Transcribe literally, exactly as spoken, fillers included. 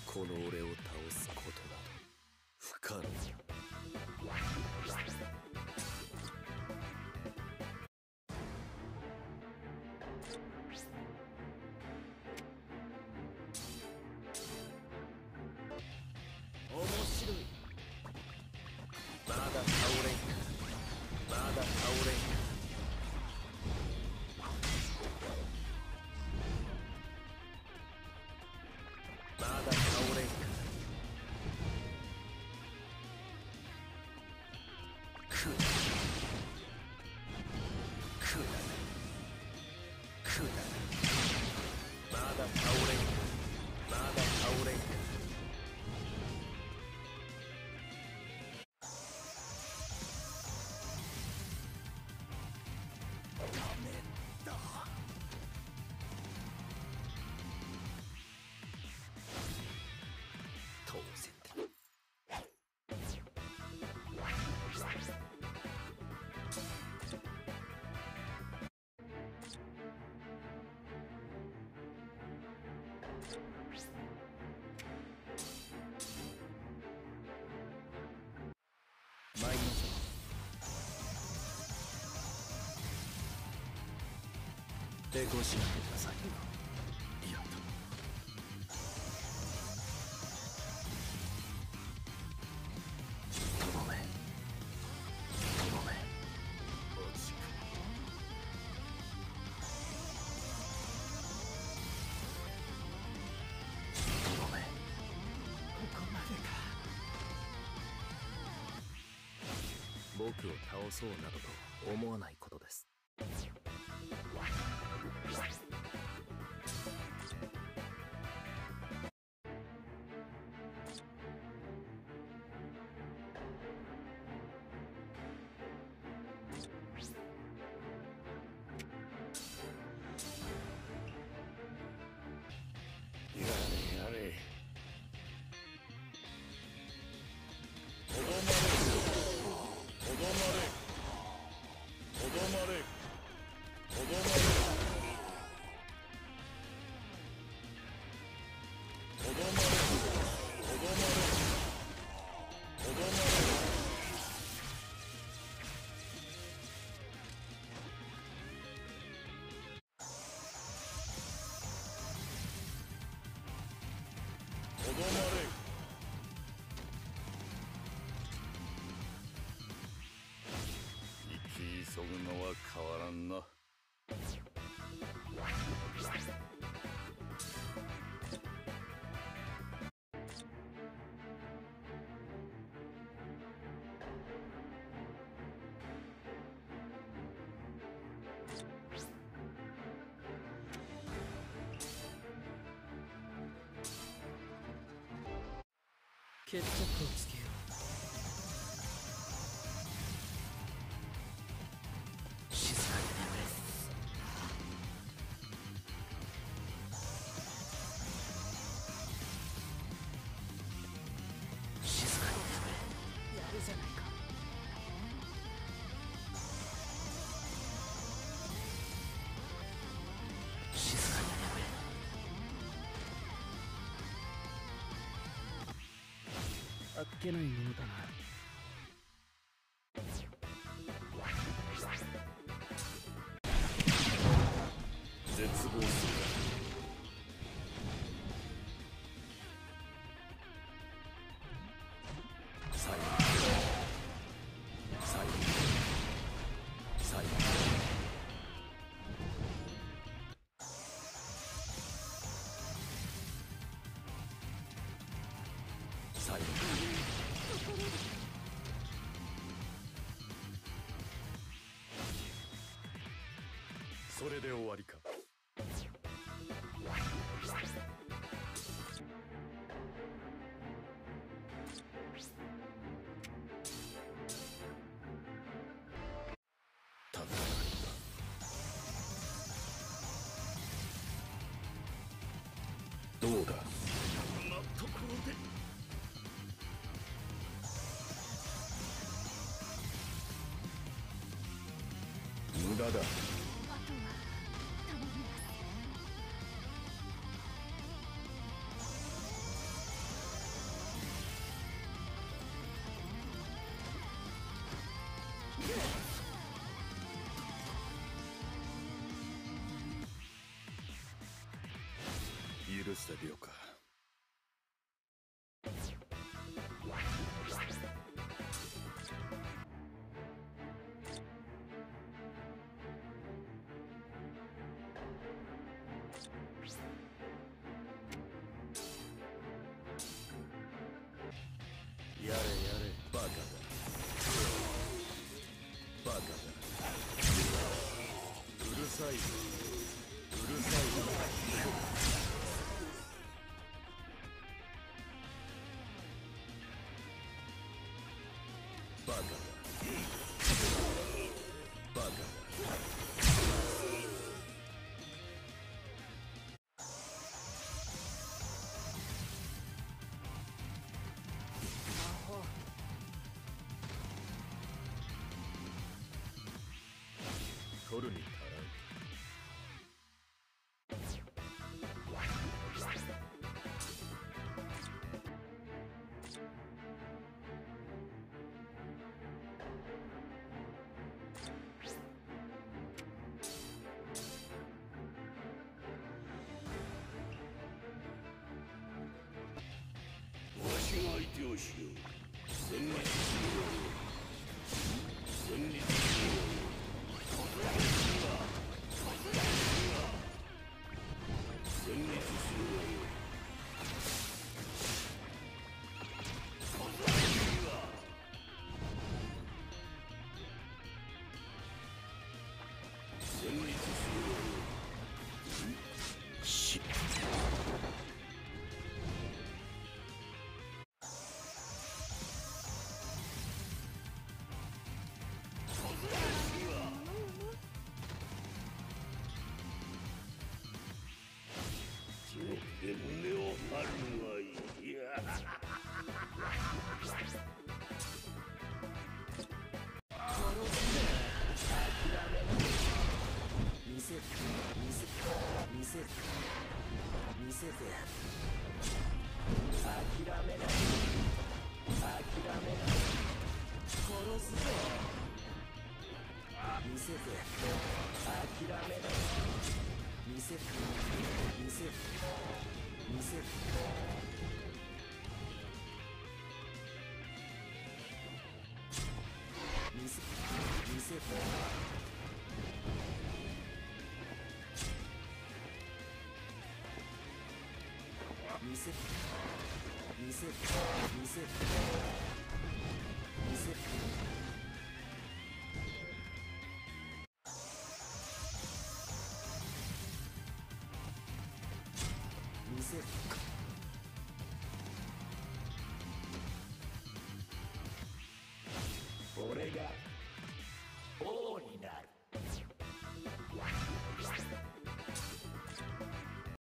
この俺を倒すことなど不可能。面白い。まだ倒れんか。まだ倒れんか。まだ倒れんか。くだくだくだまだ倒れんか。まだ倒れんか。当然だ。参りましょう。抵抗しないでください。いやだ。とどめとどめマジか。とどめここまでか。僕を倒そうなどと思わないことです。やれやれ。とどまれとどまれとどまれとどまれとどまれとどまれとどまれとどまれ。生き急ぐのは変わらんな。決着をつけよう。静かに眠れ。静かに眠れ。やるじゃないか。静かに眠れ。あっけないものだな。絶望する。最後最後最後最後それで終わりか。ただどうだ。こんなところで無駄だ。 許してみようか。やれやれ、バカだ。バカだ。うるさい。うるさい。バカだ。バカだ。取るに足らん。 わしが相手をしよう。戦慄するよう戦慄するよう戦慄するよう戦慄するようしで胸を張るがいい。いや見せて見せて見せて見せて諦めない諦めない殺すぞ見せて諦めない見せて見せて見せて見せ見せて見せ見せ見せ見せ見せ